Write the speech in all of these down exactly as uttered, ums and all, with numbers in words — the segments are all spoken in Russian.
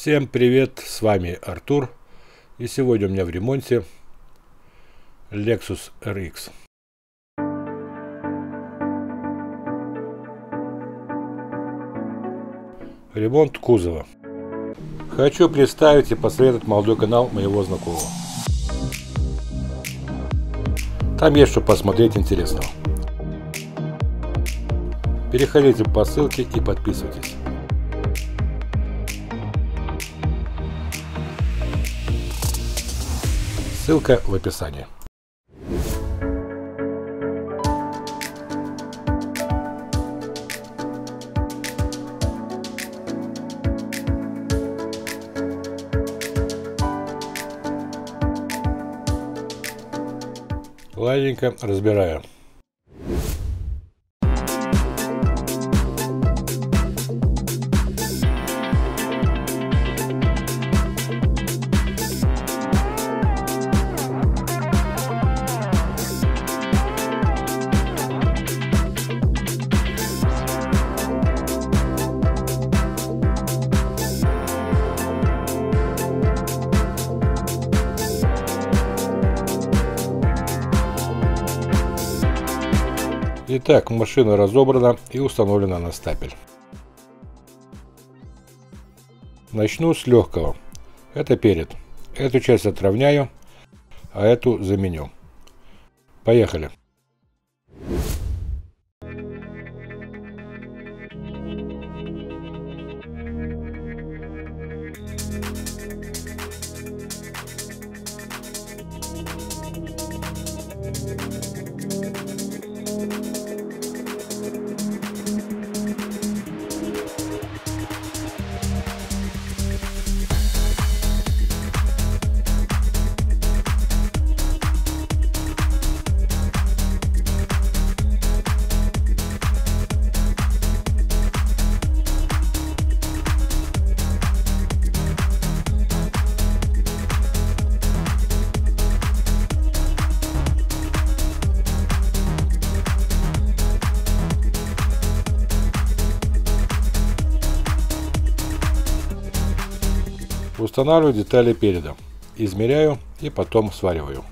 Всем привет, с вами Артур, и сегодня у меня в ремонте Lexus эр икс. Ремонт кузова. Хочу представить и посоветовать молодой канал моего знакомого. Там есть что посмотреть интересного. Переходите по ссылке и подписывайтесь. Ссылка в описании. Ладненько, разбираю. Итак, машина разобрана и установлена на стапель. Начну с легкого. Это перед. Эту часть отровняю, а эту заменю. Поехали. Устанавливаю детали переда, измеряю и потом свариваю.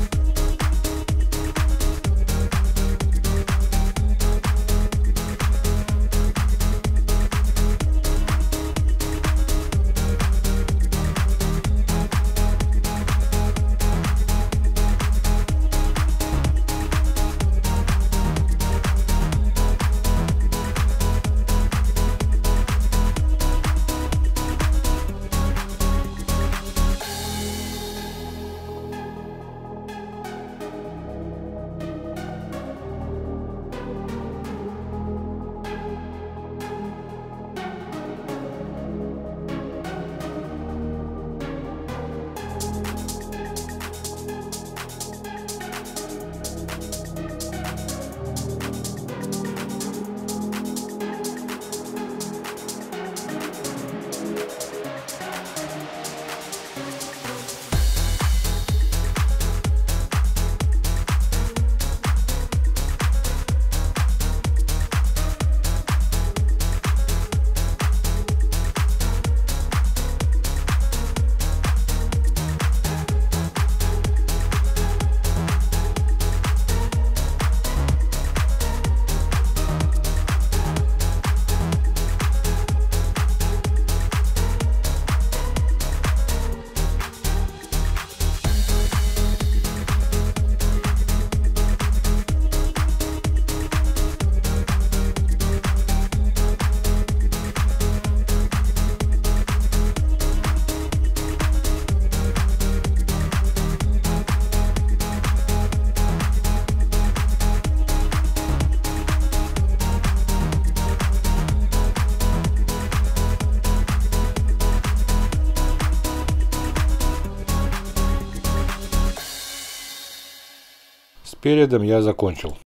С передом я закончил.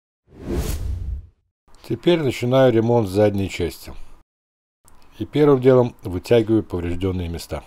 Теперь начинаю ремонт задней части. И первым делом вытягиваю поврежденные места.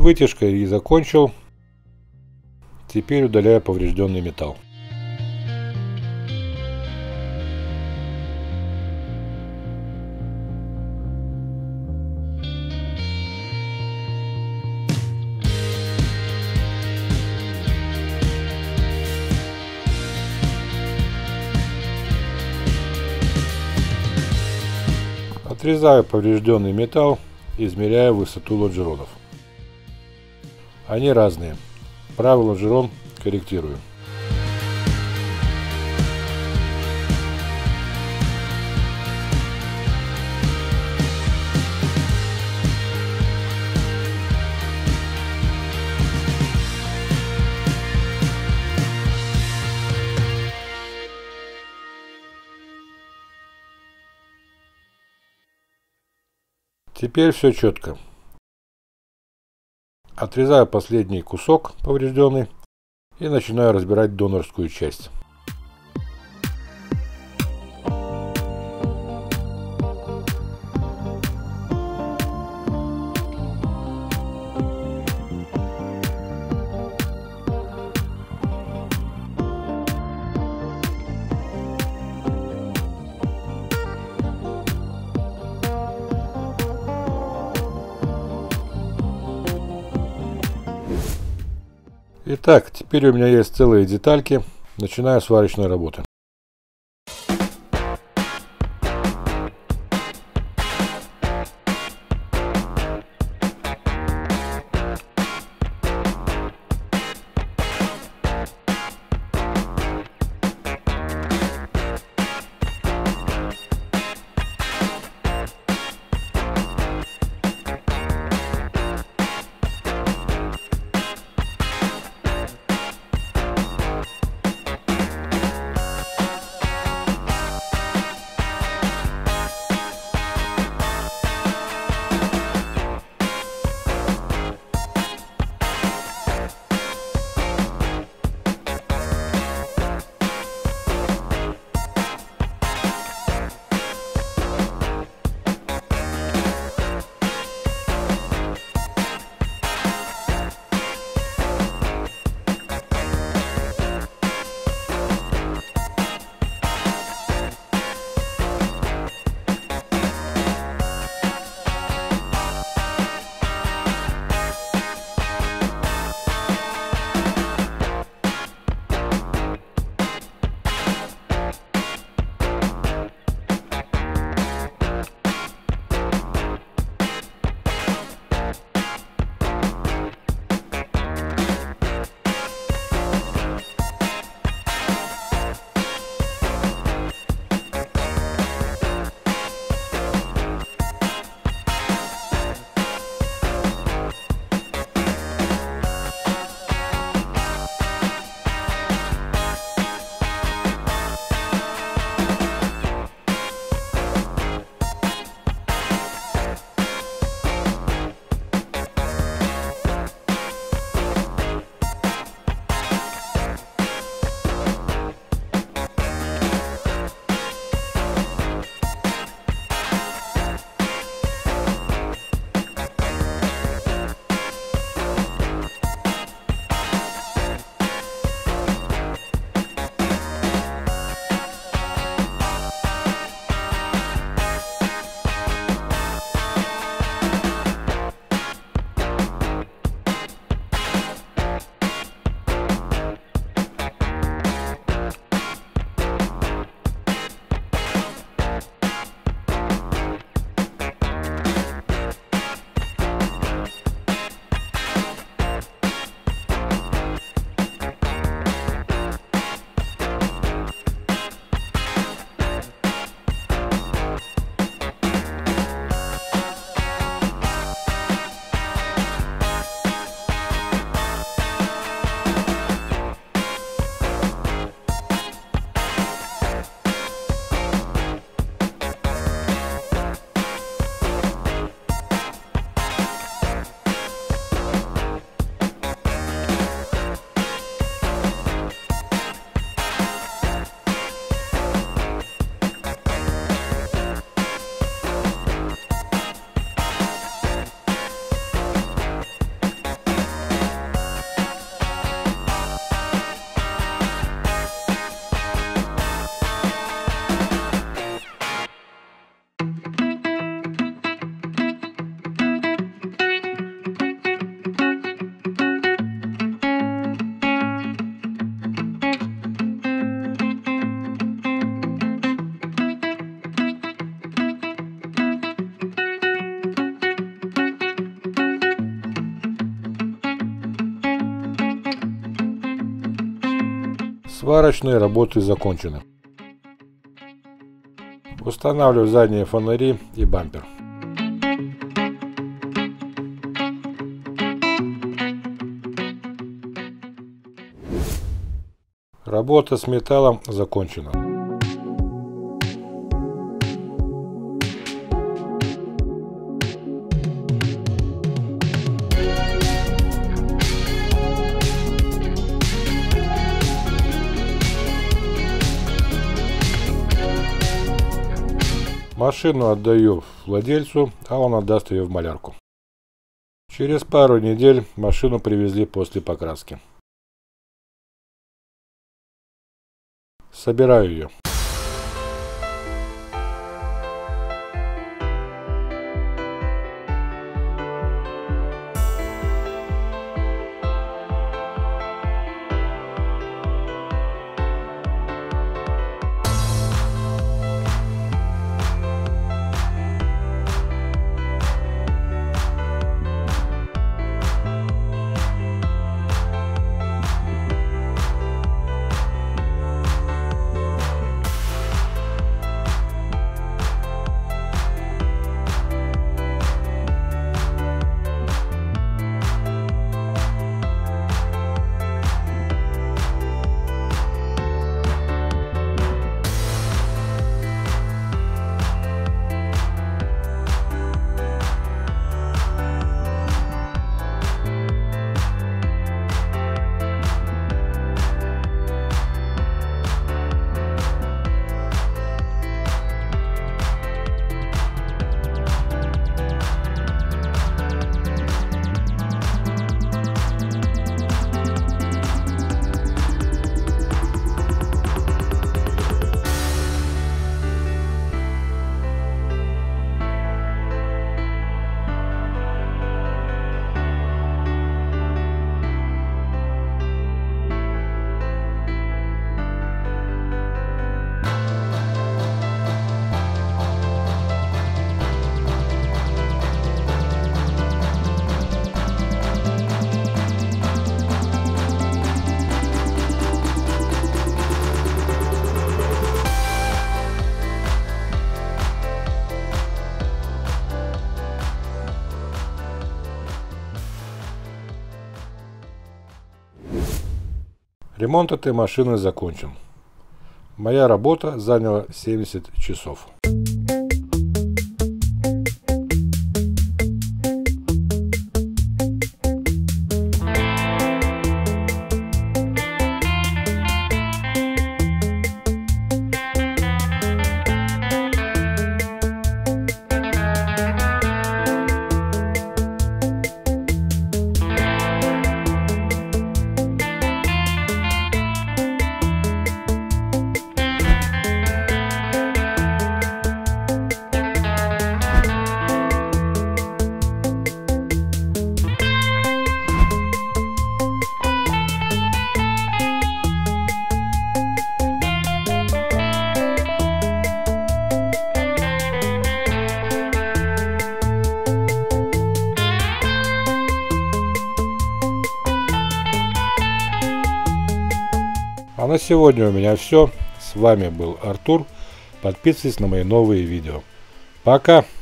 вытяжкой и закончил. Теперь удаляю поврежденный металл. Отрезаю поврежденный металл и измеряю высоту лонжеронов. Они разные. Правый лонжерон корректирую. Теперь все четко. Отрезаю последний кусок поврежденный и начинаю разбирать донорскую часть. Итак, теперь у меня есть целые детальки. Начинаю сварочной работы. Сварочные работы закончены. Устанавливаю задние фонари и бампер. Работа с металлом закончена. Машину отдаю владельцу, а он отдаст ее в малярку. Через пару недель машину привезли после покраски. Собираю ее. Ремонт этой машины закончен. Моя работа заняла семьдесят часов. А на сегодня у меня все. С вами был Артур. Подписывайтесь на мои новые видео. Пока!